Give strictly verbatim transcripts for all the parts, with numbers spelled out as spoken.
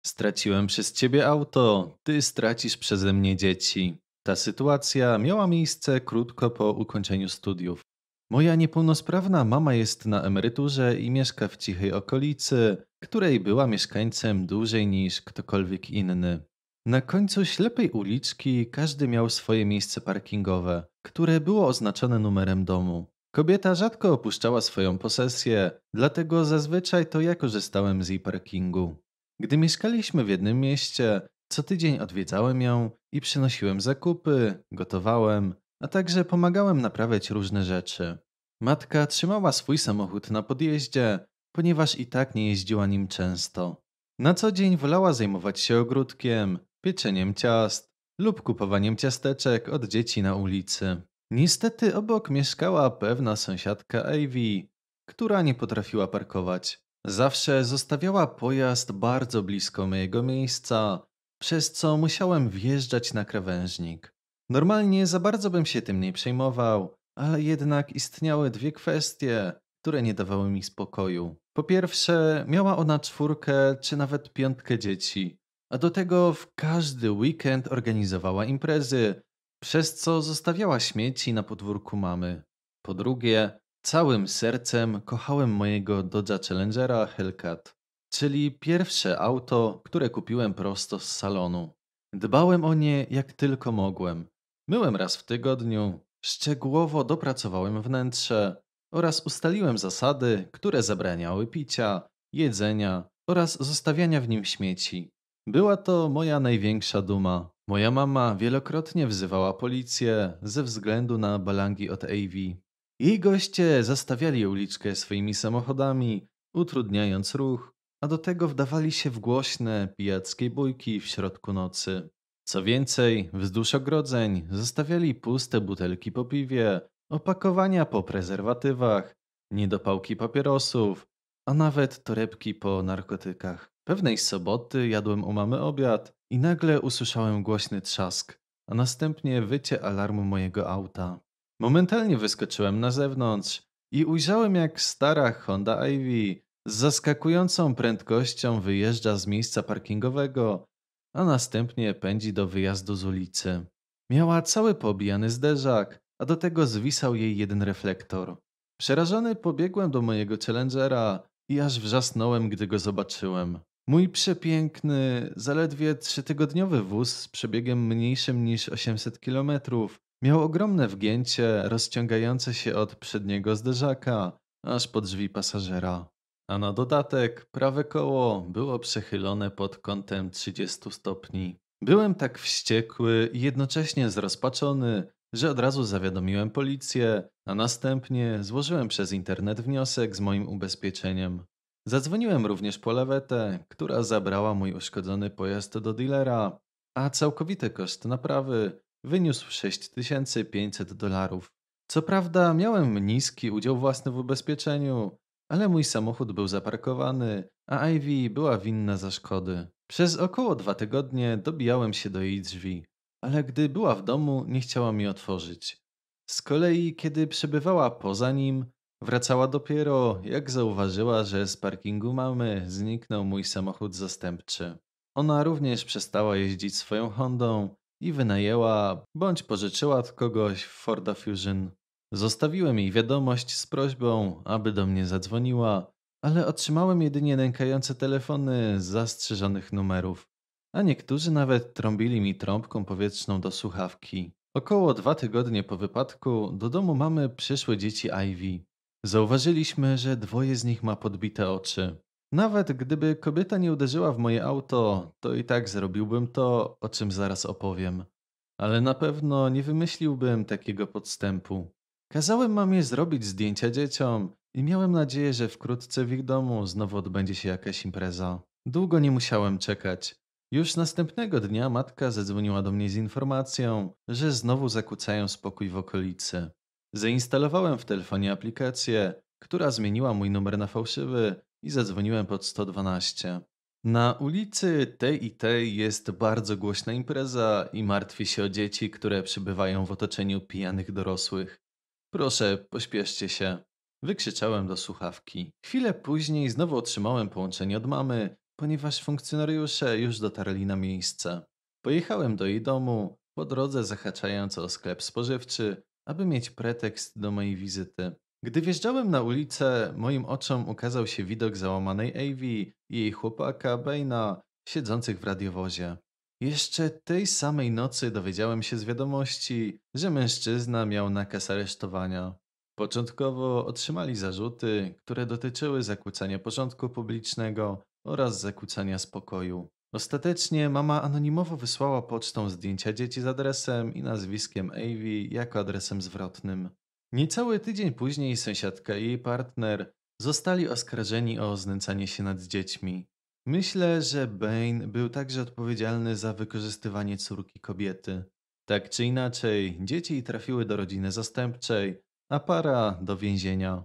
Straciłem przez ciebie auto, ty stracisz przeze mnie dzieci. Ta sytuacja miała miejsce krótko po ukończeniu studiów. Moja niepełnosprawna mama jest na emeryturze i mieszka w cichej okolicy, której była mieszkańcem dłużej niż ktokolwiek inny. Na końcu ślepej uliczki każdy miał swoje miejsce parkingowe, które było oznaczone numerem domu. Kobieta rzadko opuszczała swoją posesję, dlatego zazwyczaj to ja korzystałem z jej parkingu. Gdy mieszkaliśmy w jednym mieście, co tydzień odwiedzałem ją i przynosiłem zakupy, gotowałem, a także pomagałem naprawiać różne rzeczy. Matka trzymała swój samochód na podjeździe, ponieważ i tak nie jeździła nim często. Na co dzień wolała zajmować się ogródkiem, pieczeniem ciast lub kupowaniem ciasteczek od dzieci na ulicy. Niestety obok mieszkała pewna sąsiadka Ivy, która nie potrafiła parkować. Zawsze zostawiała pojazd bardzo blisko mojego miejsca, przez co musiałem wjeżdżać na krawężnik. Normalnie za bardzo bym się tym nie przejmował, ale jednak istniały dwie kwestie, które nie dawały mi spokoju. Po pierwsze, miała ona czwórkę czy nawet piątkę dzieci, a do tego w każdy weekend organizowała imprezy, przez co zostawiała śmieci na podwórku mamy. Po drugie, całym sercem kochałem mojego Dodge'a Challengera Hellcat, czyli pierwsze auto, które kupiłem prosto z salonu. Dbałem o nie jak tylko mogłem. Myłem raz w tygodniu, szczegółowo dopracowałem wnętrze oraz ustaliłem zasady, które zabraniały picia, jedzenia oraz zostawiania w nim śmieci. Była to moja największa duma. Moja mama wielokrotnie wzywała policję ze względu na balangi od Avey. Jej goście zastawiali uliczkę swoimi samochodami, utrudniając ruch, a do tego wdawali się w głośne, pijackie bójki w środku nocy. Co więcej, wzdłuż ogrodzeń zostawiali puste butelki po piwie, opakowania po prezerwatywach, niedopałki papierosów, a nawet torebki po narkotykach. Pewnej soboty jadłem u mamy obiad i nagle usłyszałem głośny trzask, a następnie wycie alarmu mojego auta. Momentalnie wyskoczyłem na zewnątrz i ujrzałem, jak stara Honda Ivy z zaskakującą prędkością wyjeżdża z miejsca parkingowego, a następnie pędzi do wyjazdu z ulicy. Miała cały poobijany zderzak, a do tego zwisał jej jeden reflektor. Przerażony pobiegłem do mojego Challengera i aż wrzasnąłem, gdy go zobaczyłem. Mój przepiękny, zaledwie trzytygodniowy wóz z przebiegiem mniejszym niż osiemset kilometrów miał ogromne wgięcie rozciągające się od przedniego zderzaka aż po drzwi pasażera. A na dodatek prawe koło było przechylone pod kątem trzydziestu stopni. Byłem tak wściekły i jednocześnie zrozpaczony, że od razu zawiadomiłem policję, a następnie złożyłem przez internet wniosek z moim ubezpieczeniem. Zadzwoniłem również po lawetę, która zabrała mój uszkodzony pojazd do dealera, a całkowity koszt naprawy wyniósł sześć tysięcy pięćset dolarów. Co prawda miałem niski udział własny w ubezpieczeniu, ale mój samochód był zaparkowany, a Ivy była winna za szkody. Przez około dwa tygodnie dobijałem się do jej drzwi, ale gdy była w domu, nie chciała mi otworzyć. Z kolei, kiedy przebywała poza nim, wracała dopiero, jak zauważyła, że z parkingu mamy zniknął mój samochód zastępczy. Ona również przestała jeździć swoją Hondą i wynajęła bądź pożyczyła od kogoś Forda Fusion. Zostawiłem jej wiadomość z prośbą, aby do mnie zadzwoniła, ale otrzymałem jedynie nękające telefony z zastrzeżonych numerów, a niektórzy nawet trąbili mi trąbką powietrzną do słuchawki. Około dwa tygodnie po wypadku do domu mamy przyszły dzieci Ivy. Zauważyliśmy, że dwoje z nich ma podbite oczy. Nawet gdyby kobieta nie uderzyła w moje auto, to i tak zrobiłbym to, o czym zaraz opowiem. Ale na pewno nie wymyśliłbym takiego podstępu. Kazałem mamie zrobić zdjęcia dzieciom i miałem nadzieję, że wkrótce w ich domu znowu odbędzie się jakaś impreza. Długo nie musiałem czekać. Już następnego dnia matka zadzwoniła do mnie z informacją, że znowu zakłócają spokój w okolicy. Zainstalowałem w telefonie aplikację, która zmieniła mój numer na fałszywy i zadzwoniłem pod sto dwanaście. Na ulicy tej i tej jest bardzo głośna impreza i martwię się o dzieci, które przybywają w otoczeniu pijanych dorosłych. Proszę, pośpieszcie się. Wykrzyczałem do słuchawki. Chwilę później znowu otrzymałem połączenie od mamy ponieważ funkcjonariusze już dotarli na miejsce. Pojechałem do jej domu, po drodze zahaczając o sklep spożywczy, aby mieć pretekst do mojej wizyty. Gdy wjeżdżałem na ulicę, moim oczom ukazał się widok załamanej Ivy i jej chłopaka Baina siedzących w radiowozie. Jeszcze tej samej nocy dowiedziałem się z wiadomości, że mężczyzna miał nakaz aresztowania. Początkowo otrzymali zarzuty, które dotyczyły zakłócania porządku publicznego oraz zakłócania spokoju. Ostatecznie mama anonimowo wysłała pocztą zdjęcia dzieci z adresem i nazwiskiem Ivy jako adresem zwrotnym. Niecały tydzień później sąsiadka i jej partner zostali oskarżeni o znęcanie się nad dziećmi. Myślę, że Bain był także odpowiedzialny za wykorzystywanie córki kobiety. Tak czy inaczej, dzieci trafiły do rodziny zastępczej, a para do więzienia.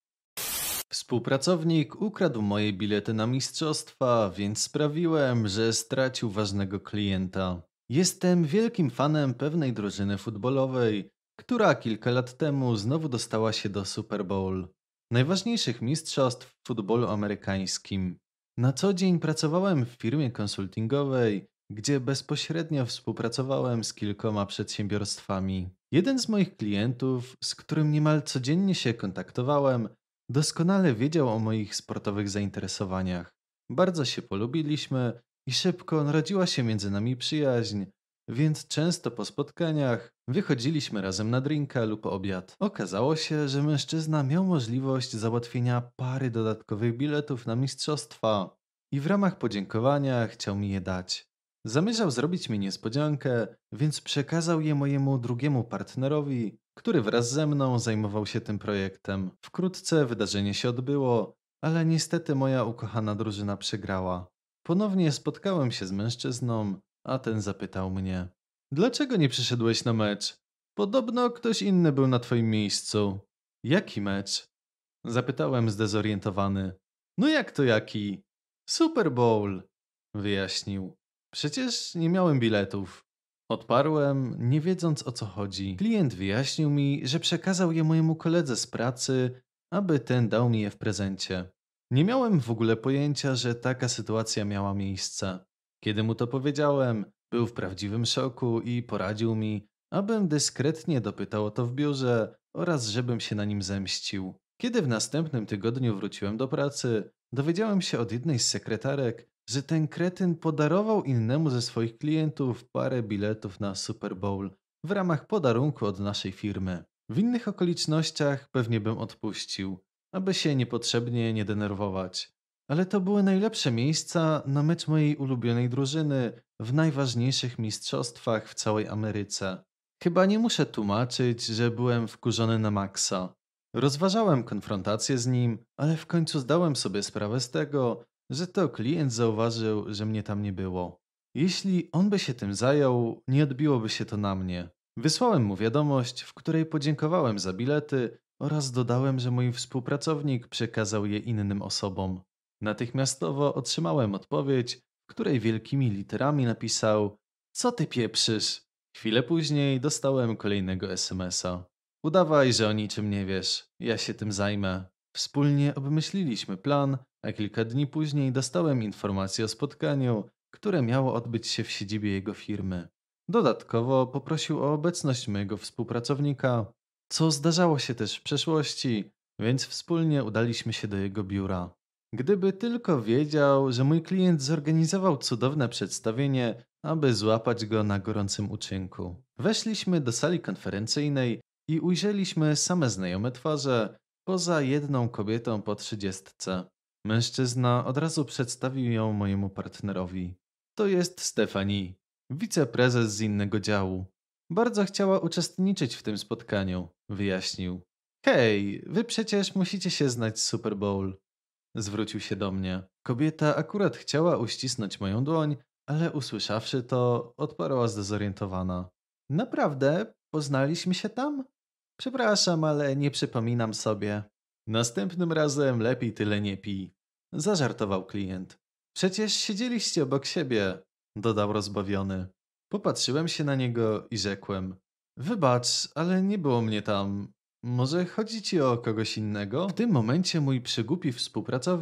Współpracownik ukradł moje bilety na mistrzostwa, więc sprawiłem, że stracił ważnego klienta. Jestem wielkim fanem pewnej drużyny futbolowej, która kilka lat temu znowu dostała się do Super Bowl, najważniejszych mistrzostw w futbolu amerykańskim. Na co dzień pracowałem w firmie konsultingowej, gdzie bezpośrednio współpracowałem z kilkoma przedsiębiorstwami. Jeden z moich klientów, z którym niemal codziennie się kontaktowałem, doskonale wiedział o moich sportowych zainteresowaniach. Bardzo się polubiliśmy i szybko narodziła się między nami przyjaźń, więc często po spotkaniach wychodziliśmy razem na drinka lub obiad. Okazało się, że mężczyzna miał możliwość załatwienia pary dodatkowych biletów na mistrzostwa i w ramach podziękowania chciał mi je dać. Zamierzał zrobić mi niespodziankę, więc przekazał je mojemu drugiemu partnerowi, który wraz ze mną zajmował się tym projektem. Wkrótce wydarzenie się odbyło, ale niestety moja ukochana drużyna przegrała. Ponownie spotkałem się z mężczyzną, a ten zapytał mnie: Dlaczego nie przyszedłeś na mecz? Podobno ktoś inny był na twoim miejscu. Jaki mecz? Zapytałem zdezorientowany. No jak to jaki? Super Bowl, wyjaśnił. Przecież nie miałem biletów. Odparłem, nie wiedząc o co chodzi. Klient wyjaśnił mi, że przekazał je mojemu koledze z pracy, aby ten dał mi je w prezencie. Nie miałem w ogóle pojęcia, że taka sytuacja miała miejsce. Kiedy mu to powiedziałem, był w prawdziwym szoku i poradził mi, abym dyskretnie dopytał o to w biurze oraz żebym się na nim zemścił. Kiedy w następnym tygodniu wróciłem do pracy, dowiedziałem się od jednej z sekretarek, że ten kretyn podarował innemu ze swoich klientów parę biletów na Super Bowl w ramach podarunku od naszej firmy. W innych okolicznościach pewnie bym odpuścił, aby się niepotrzebnie nie denerwować. Ale to były najlepsze miejsca na mecz mojej ulubionej drużyny w najważniejszych mistrzostwach w całej Ameryce. Chyba nie muszę tłumaczyć, że byłem wkurzony na maksa. Rozważałem konfrontację z nim, ale w końcu zdałem sobie sprawę z tego, że to klient zauważył, że mnie tam nie było. Jeśli on by się tym zajął, nie odbiłoby się to na mnie. Wysłałem mu wiadomość, w której podziękowałem za bilety oraz dodałem, że mój współpracownik przekazał je innym osobom. Natychmiastowo otrzymałem odpowiedź, w której wielkimi literami napisał: Co ty pieprzysz? Chwilę później dostałem kolejnego es em es a. Udawaj, że o niczym nie wiesz. Ja się tym zajmę. Wspólnie obmyśliliśmy plan, a kilka dni później dostałem informację o spotkaniu, które miało odbyć się w siedzibie jego firmy. Dodatkowo poprosił o obecność mojego współpracownika, co zdarzało się też w przeszłości, więc wspólnie udaliśmy się do jego biura. Gdyby tylko wiedział, że mój klient zorganizował cudowne przedstawienie, aby złapać go na gorącym uczynku. Weszliśmy do sali konferencyjnej i ujrzeliśmy same znajome twarze, poza jedną kobietą po trzydziestce. Mężczyzna od razu przedstawił ją mojemu partnerowi. To jest Stephanie, wiceprezes z innego działu. Bardzo chciała uczestniczyć w tym spotkaniu, wyjaśnił. Hej, wy przecież musicie się znać z Super Bowl. Zwrócił się do mnie. Kobieta akurat chciała uścisnąć moją dłoń, ale usłyszawszy to, odparła zdezorientowana. Naprawdę? Poznaliśmy się tam? Przepraszam, ale nie przypominam sobie. Następnym razem lepiej tyle nie pij. Zażartował klient. Przecież siedzieliście obok siebie, dodał rozbawiony. Popatrzyłem się na niego i rzekłem. Wybacz, ale nie było mnie tam. Może chodzi ci o kogoś innego? W tym momencie mój przygłupi współpracownik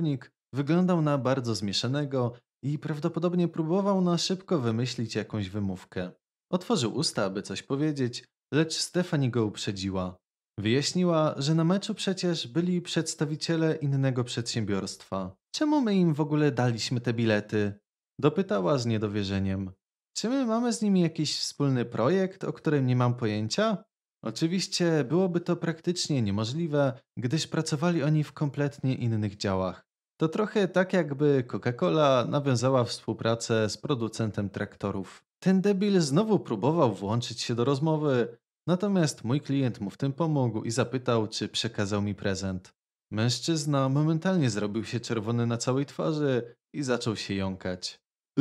Wyglądał na bardzo zmieszanego i prawdopodobnie próbował na szybko wymyślić jakąś wymówkę. Otworzył usta, aby coś powiedzieć, lecz Stefani go uprzedziła. Wyjaśniła, że na meczu przecież byli przedstawiciele innego przedsiębiorstwa. Czemu my im w ogóle daliśmy te bilety? Dopytała z niedowierzeniem. Czy my mamy z nimi jakiś wspólny projekt, o którym nie mam pojęcia? Oczywiście byłoby to praktycznie niemożliwe, gdyż pracowali oni w kompletnie innych działach. To trochę tak, jakby Coca-Cola nawiązała współpracę z producentem traktorów. Ten debil znowu próbował włączyć się do rozmowy, natomiast mój klient mu w tym pomógł i zapytał, czy przekazał mi prezent. Mężczyzna momentalnie zrobił się czerwony na całej twarzy i zaczął się jąkać.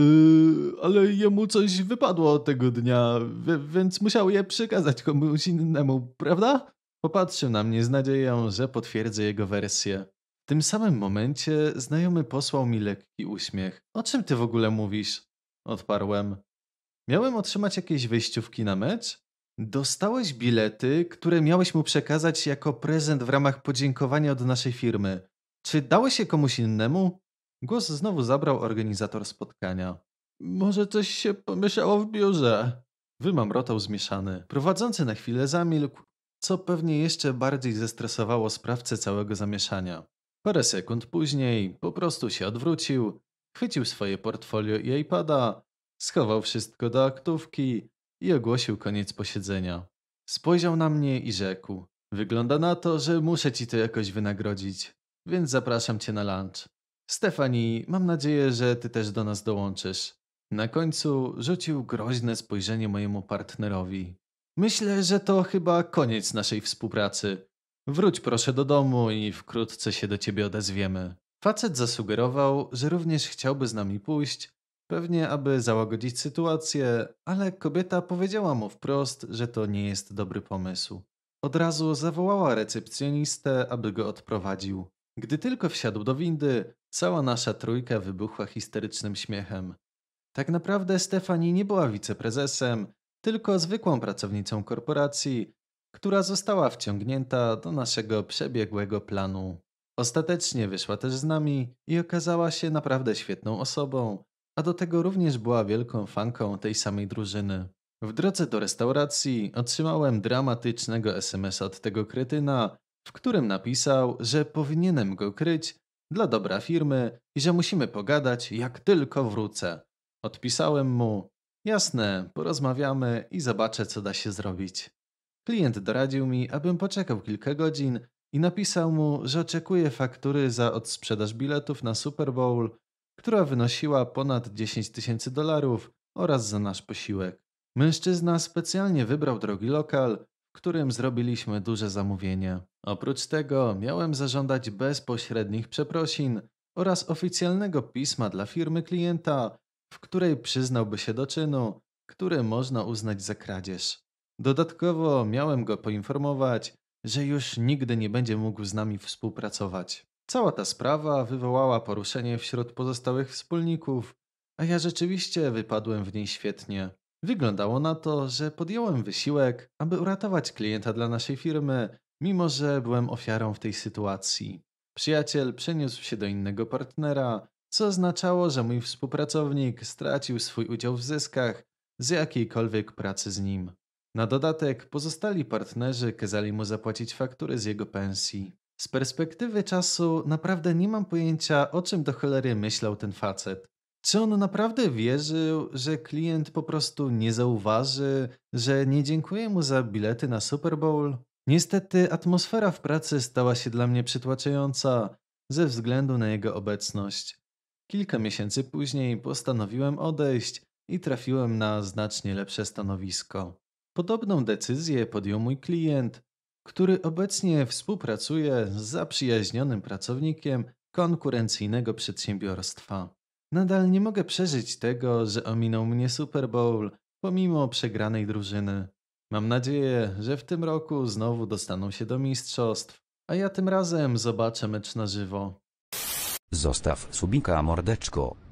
Yy, ale jemu coś wypadło tego dnia, wie- więc musiał je przekazać komuś innemu, prawda? Popatrzył na mnie z nadzieją, że potwierdzę jego wersję. W tym samym momencie znajomy posłał mi lekki uśmiech. O czym ty w ogóle mówisz? Odparłem. Miałem otrzymać jakieś wejściówki na mecz? Dostałeś bilety, które miałeś mu przekazać jako prezent w ramach podziękowania od naszej firmy. Czy dałeś je komuś innemu? Głos znowu zabrał organizator spotkania. Może coś się pomieszało w biurze? Wymamrotał zmieszany. Prowadzący na chwilę zamilkł, co pewnie jeszcze bardziej zestresowało sprawcę całego zamieszania. Parę sekund później po prostu się odwrócił, chwycił swoje portfolio i iPada, schował wszystko do aktówki i ogłosił koniec posiedzenia. Spojrzał na mnie i rzekł: Wygląda na to, że muszę ci to jakoś wynagrodzić, więc zapraszam cię na lunch. Stefani, mam nadzieję, że ty też do nas dołączysz. Na końcu rzucił groźne spojrzenie mojemu partnerowi. Myślę, że to chyba koniec naszej współpracy. Wróć proszę do domu i wkrótce się do ciebie odezwiemy. Facet zasugerował, że również chciałby z nami pójść, pewnie aby załagodzić sytuację, ale kobieta powiedziała mu wprost, że to nie jest dobry pomysł. Od razu zawołała recepcjonistę, aby go odprowadził. Gdy tylko wsiadł do windy, cała nasza trójka wybuchła histerycznym śmiechem. Tak naprawdę Stefani nie była wiceprezesem, tylko zwykłą pracownicą korporacji, która została wciągnięta do naszego przebiegłego planu. Ostatecznie wyszła też z nami i okazała się naprawdę świetną osobą, a do tego również była wielką fanką tej samej drużyny. W drodze do restauracji otrzymałem dramatycznego es emesa od tego kretyna, w którym napisał, że powinienem go kryć dla dobra firmy i że musimy pogadać, jak tylko wrócę. Odpisałem mu: Jasne, porozmawiamy i zobaczę, co da się zrobić. Klient doradził mi, abym poczekał kilka godzin i napisał mu, że oczekuje faktury za odsprzedaż biletów na Super Bowl, która wynosiła ponad dziesięć tysięcy dolarów oraz za nasz posiłek. Mężczyzna specjalnie wybrał drogi lokal, w którym zrobiliśmy duże zamówienie. Oprócz tego miałem zażądać bezpośrednich przeprosin oraz oficjalnego pisma dla firmy klienta, w której przyznałby się do czynu, który można uznać za kradzież. Dodatkowo miałem go poinformować, że już nigdy nie będzie mógł z nami współpracować. Cała ta sprawa wywołała poruszenie wśród pozostałych wspólników, a ja rzeczywiście wypadłem w niej świetnie. Wyglądało na to, że podjąłem wysiłek, aby uratować klienta dla naszej firmy, mimo że byłem ofiarą w tej sytuacji. Przyjaciel przeniósł się do innego partnera, co oznaczało, że mój współpracownik stracił swój udział w zyskach z jakiejkolwiek pracy z nim. Na dodatek pozostali partnerzy kazali mu zapłacić faktury z jego pensji. Z perspektywy czasu naprawdę nie mam pojęcia, o czym do cholery myślał ten facet. Czy on naprawdę wierzył, że klient po prostu nie zauważy, że nie dziękuję mu za bilety na Super Bowl? Niestety atmosfera w pracy stała się dla mnie przytłaczająca ze względu na jego obecność. Kilka miesięcy później postanowiłem odejść i trafiłem na znacznie lepsze stanowisko. Podobną decyzję podjął mój klient, który obecnie współpracuje z zaprzyjaźnionym pracownikiem konkurencyjnego przedsiębiorstwa. Nadal nie mogę przeżyć tego, że ominął mnie Super Bowl pomimo przegranej drużyny. Mam nadzieję, że w tym roku znowu dostaną się do mistrzostw, a ja tym razem zobaczę mecz na żywo. Zostaw subika mordeczko.